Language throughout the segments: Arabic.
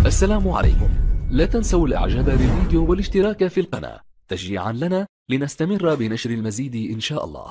السلام عليكم. لا تنسوا الاعجاب بالفيديو والاشتراك في القناة تشجيعا لنا لنستمر بنشر المزيد ان شاء الله.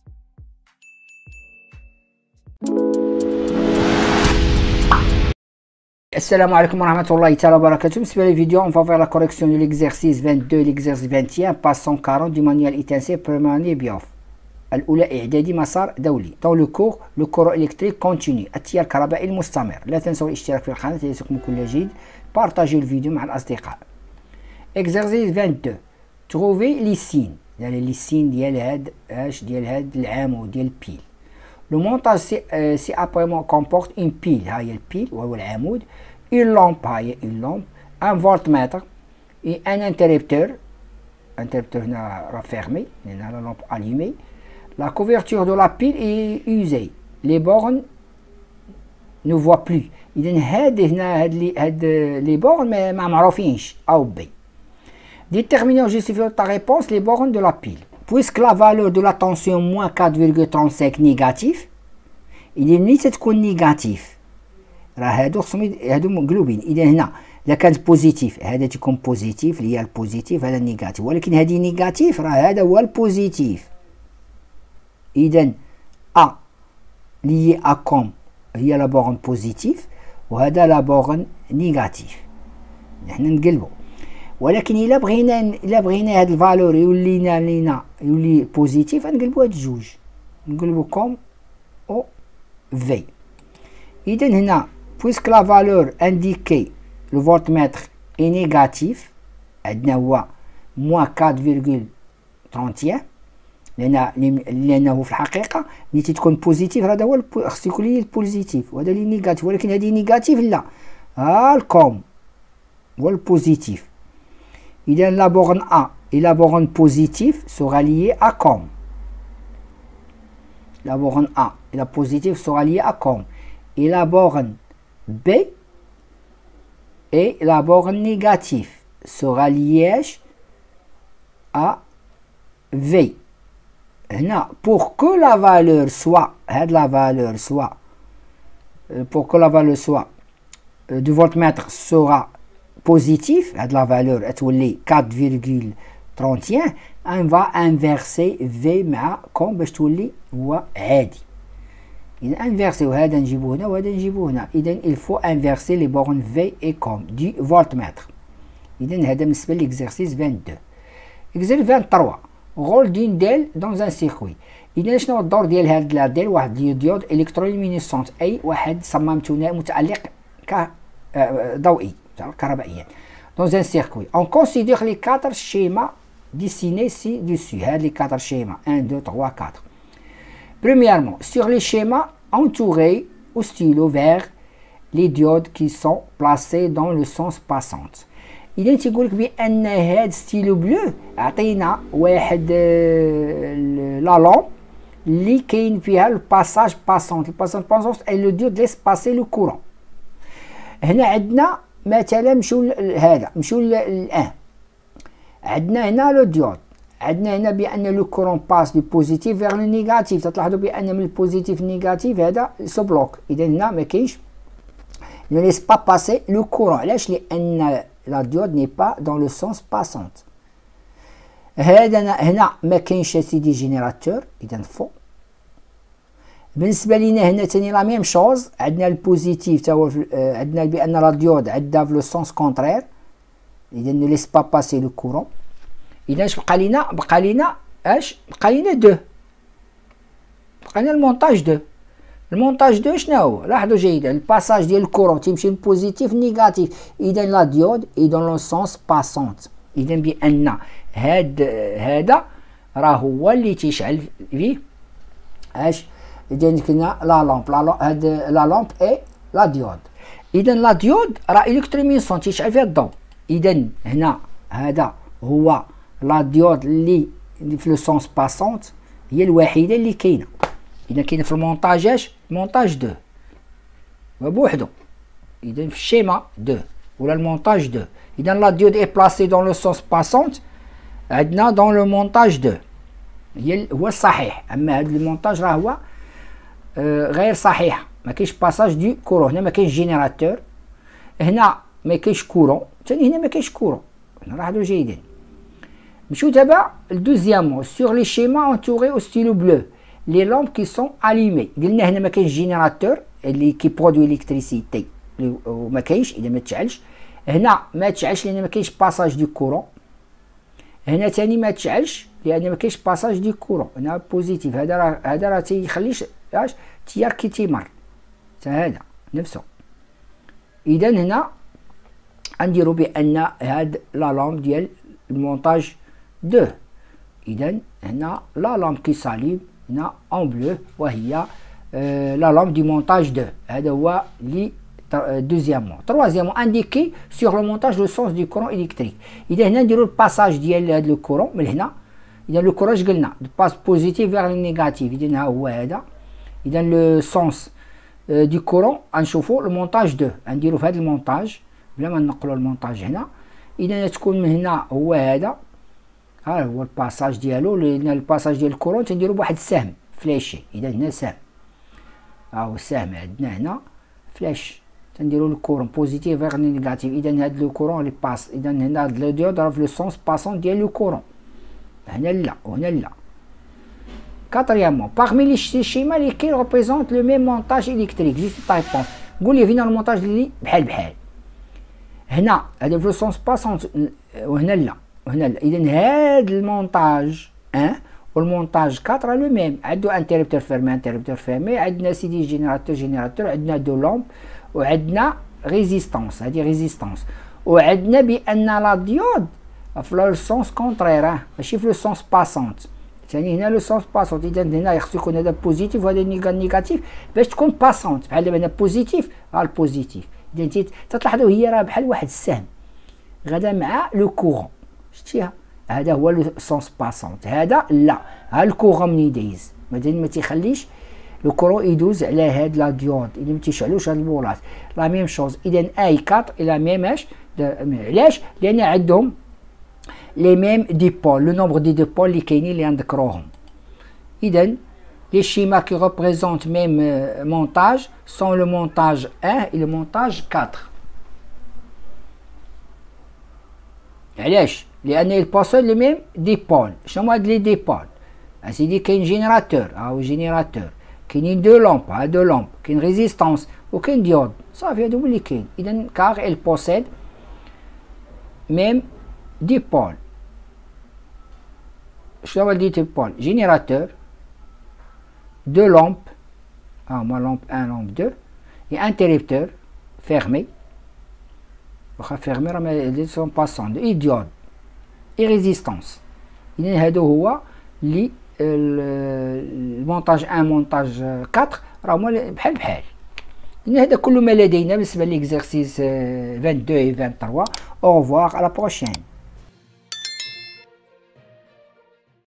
Assalamu alaikum wa rahmatullahi ta'ala wa barakatuh. Sur la vidéo, on va faire la correction de l'exercice 22, l'exercice 21, page 140 du manuel ITNC Permanent BIOF. الأولى إعدادي مسار دولي. Dans le cours, le courant électrique continue. التيار الكهربائي المستمر. لا تنسوا الاشتراك في القناة ليصلكم كل جديد. بارطاجيو الفيديو مع الأصدقاء. Exercice 22. Trouvez les signes. يعني les signes ديال هاد العامود ديال البيل. Le montage c'est apparemment comporte une pile, هاي البيل وهو العمود, une lampe, هاي une lampe, un voltmètre et un interrupteur. Interrupteur هنا راه fermé, هنا la lampe allumée. La couverture de la pile est usée. Les bornes ne voient plus. إذا هاد les bornes ما معروفينش أو بي. Déterminer ou justifier ta réponse les bornes de la pile. Puisque la valeur de la tension moins 4,35 négatif, il est نيت تكون نيجاتيف. راه هادو مقلوبين. إذا هنا إذا كانت بوزيتيف هذا تكون بوزيتيف اللي هي البوزيتيف، هذا نيجاتيف، ولكن هذه نيجاتيف راه هذا هو البوزيتيف. إذا أ اللي هي أكوم هي لا بورن بوزيتيف وهذا لا بورن نيجاتيف. نحن نقلبو. ولكن الا بغينا هاد الفالور يولي بوزيتيف نقلبو هاد الجوج، نقلبو كوم او في. اذا هنا بويسك لا فالور انديكي لو فولتمتر اي نيجاتيف عندنا هو موان 4,31 لانه في الحقيقه ملي تكون بوزيتيف هذا هو خصو يكون لي البوزيتيف وهذا لي نيجاتيف، ولكن هذه نيجاتيف لا، ها الكوم هو البوزيتيف. إذا la borne A et la borne positive sera liée à COM. La borne A et la positive sera liée à COM. Et la borne B et la borne négative sera liée à V. Pour que la valeur soit, du voltmètre sera positif, la valeur est 4,31, on va inverser V مع كوم باش تولي هو عادي. إذا inverser وهذا نجيبو هنا وهذا نجيبو هنا. إذا il faut inverser les bornes V et COM du voltmètre. إذا هذا بالنسبة لl'exercice 22. Exercice 23. Rôle d'une ديل dans un circuit. إذا شنو هو الدور ديال هاد لا ديل؟ واحد ديود إلكتروليمينيسونت، أي واحد صممتو متعلق ضوئي كهربائيا. Dans un circuit, on considère les 4 schémas dessinés ci-dessus. Les 4 schémas 1, 2, 3, 4. Premièrement, sur les schémas entourés au stylo vert les diodes qui sont placées dans le sens passant. إذا تيقول لك بأن هاد ستيلو بلو عطينا واحد لا لامب اللي كاين فيها الباساج باسونت. الباساج باسونت اي لو ديود ليس باسي لو كورون. هنا عندنا مثلا نمشيو الان عندنا هنا لو ديود، عندنا هنا بان لو كورون باس دو بوزيتيف فيغ لو نيجاتيف. تلاحظوا بان من البوزيتيف نيجاتيف هذا سو بلوك. اذا هنا ما كاينش نو ليس با باسي لو كورون. علاش؟ لان لا ديود ني با دون لو سونس باسونت. هنا ما كاينش سيدي جينيراتور. اذا فو. بالنسبه لينا هنا ثاني لا ميم شوز، عندنا البوزيتيف تا هو عندنا بان لا ديود عندها في لو سونس كونترير. اذا نو ليس با باسي لو كورون. اذا اش بقى لينا؟ بقى لينا 2. بقى لنا المونتاج 2. المونتاج 2 شنو هو؟ لاحظوا جيدا الباساج ديال الكورون تيمشي من بوزيتيف نيجاتيف. اذا لا ديود اي دون لو سونس باسونت. اذا بان هذا راه هو اللي تيشعل فيه إذا كنا لا لامب اي لا ديود. إذا لا ديود راه إلكترومينيسون تيشعل فيها الضوء. إذا هنا هذا هو لا ديود اللي في لو سونس باسونت، هي الوحيدة اللي كاينة. إذا كاينة في المونتاج مونتاج 2 بوحدو. إذا في الشيما 2 ولا المونتاج 2. إذا لا ديود اي بلاسي دون لو سونس باسونت، عندنا دون لو مونتاج 2 هو الصحيح. أما هذا المونتاج راه هو غير صحيحه، ما كاينش باساج دو كورون. هنا ما كاينش جينيراتور. هنا ما كاينش كورون، ثاني هنا ما كاينش كورون. نلاحظوا جيدا. نمشيو دابا لدوزيامون سور لي شيما انتوري او ستيلو بلو لي لامب كي سون اليمي. قلنا هنا ما كاينش جينيراتور اللي كي برودوي الكتريسيتي وما كاينش اذا ما تشعلش. هنا ما تشعلش لان ما كاينش باساج دو كورون. هنا ثاني ما تشعلش لان ما كاينش باساج دو كورون. هنا بوزيتيف. هذا راه تيخليش التيار كي تيمر حتى هذا نفسه. اذا هنا غنديرو بان هاد لا لامب ديال المونتاج 2. اذا هنا لا لامب كي ساليم هنا اون بلو وهي لا لامب دي مونتاج 2. هذا هو لي دوزيامون. تروازيامون انديكي سور لو مونتاج لو سونس دو كورون الكتريك. اذا هنا نديرو الباساج ديال هاد لو كورون من هنا. اذا لو كورون قلنا باس بوزيتيف فيغ نيجاتيف. اذا ها هو هذا. اذا لو سونس دو كورون غنشوفو المونتاج 2 غنديرو في هذا المونتاج بلا ما نقلو المونتاج هنا. اذا تكون من هنا هو هذا. ها هو الباساج ديالو. لان الباساج ديال الكورون تنديرو بواحد السهم فلاشي. اذا هنا سهم. ها هو السهم عندنا هنا فلاش. تنديرو الكورون بوزيتيف فيغ نيجاتيف. اذا هاد لو كورون اللي باس. اذا هنا هاد لو ديود راه في لو سونس باسون ديال لو كورون. هنا لا وهنا لا. Quatrièmement, parmi les schémas lesquels représentent le même montage électrique, juste ta réponse. قول لي فينا المونتاج اللي بحال بحال. هنا هذا في السونس باسونت وهنا لا وهنا لا. اذا هاد المونتاج 1 والمونتاج 4 لو ميم. عندو انتربتور فيرمي عندنا سيدي جينيراتور عندنا دو لامب وعندنا ريزيستانس. هذه ريزيستانس. وعندنا بان لا ديود في لو سونس كونترير ماشي في لو سونس باسونت. ثاني هنا لو سونس باسونت. اذا هنا خصو يكون هذا بوزيتيف وهذا نيجاتيف باش تكون باسونت. بحال دابا هنا بوزيتيف ها البوزيتيف. اذا تلاحظوا هي راه بحال واحد السهم غدا مع لو كورون. شتيها هذا هو لو سونس باسونت. هذا لا. ها الكورون من يدايز ما تيخليش لو كورون يدوز على هاد لا ديود. اذا ما تيشعلوش هاد البولات لا ميم شوز. اذا اي 4 الى ميماش. علاش؟ لان عندهم les mêmes dipôles, le nombre de dipôles اللي كاينين اللي غنذكروهم. إذا les schémas qui représentent même montage sont le montage 1 et le montage 4. علاش؟ لأن ils possèdent les mêmes dipôles. شنو هاد لي ديبول؟ أسيدي كاين جينيراتور هاو جينيراتور. كاينين دو لامب ها دو لامب. كاين ريزيستانس وكاين ديود. صافي هادو هما اللي كاين. إذا كار ils possèdent même dipôle. شنو هو ديبول؟ جينيراتور دو لامب هما لامب 1 لامب 2 et interrupteur fermé واخا فيرمي راه ما سون باسون اي ديود اي ريزيستانس. اذا هادو هو لي المونتاج 1 مونتاج 4 راه هما بحال بحال. إذا هذا كل ما لدينا بالنسبه ليكزارسيس 22 et 23. au revoir à la prochaine.